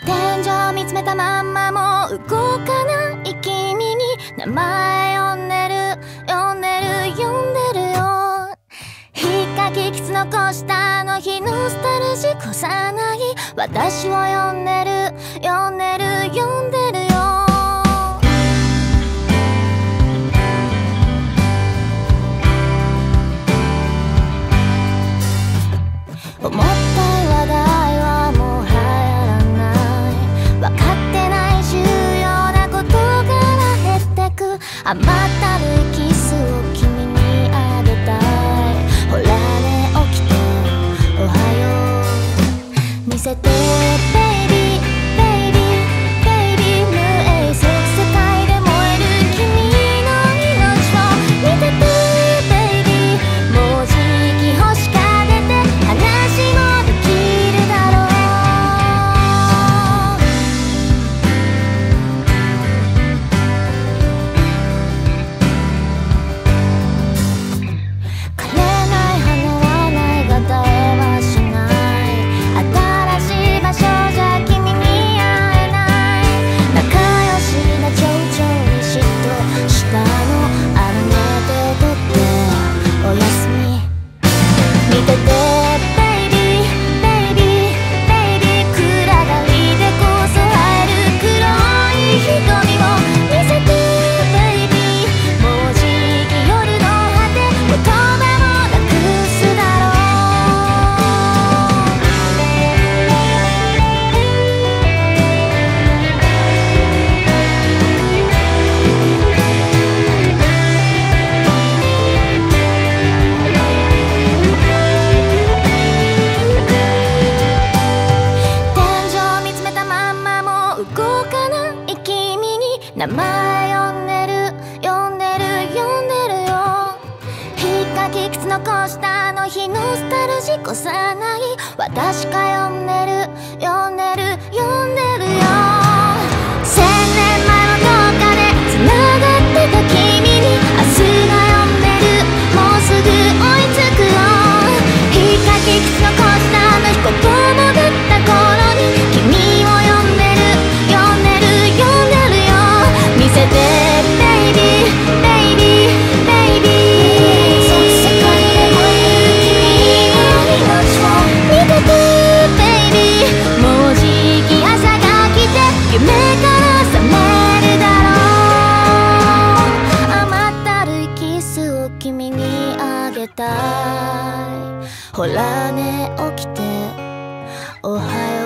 天井見つめたまんまもう動かない君に名前呼んでる呼んでる呼んでるよ。ひっかき傷残したあの日ノスタルジーこさない私を呼んでる呼んでる呼んでるよ。思った話題はもう流行らない分かってない重要なことから減ってく甘ったるいキスを君にあげたい。ほらね起きておはよう見せてベイビーベイビーベイビー無永世界で燃える君の命を見ててベイビーもうじき星が出て話もできるだろう。枯れない花はないが絶えはしない新しい場所じゃ君に会えない仲良しな蝶々に嫉妬したのあの寝てとっておやすみ見ててベイビーベイビーベイビー暗がりでこそ映える黒い瞳を見せてベイビーもうじき夜の果て言葉もなくすだろう。天井見つめたまんまもう動かない君に名前呼んでる呼んでる呼んでるよ。ひっかき傷残したあの日ノスタルジーこさない私が呼んでる呼んでる呼んでるよ。千年前のどっかで繋がってた君に明日が呼んでるもうすぐ追いつくよ。ひっかき傷残したあの日ここもぶった頃に君を呼んでる呼んでる呼んでるよ。見せてベイビーベイビーベイビー世界で燃える君の命を見ててベイビーもうじき朝が来て夢から覚めるだろう。甘ったるいキスを君にあげたい。ほらね起きておはよう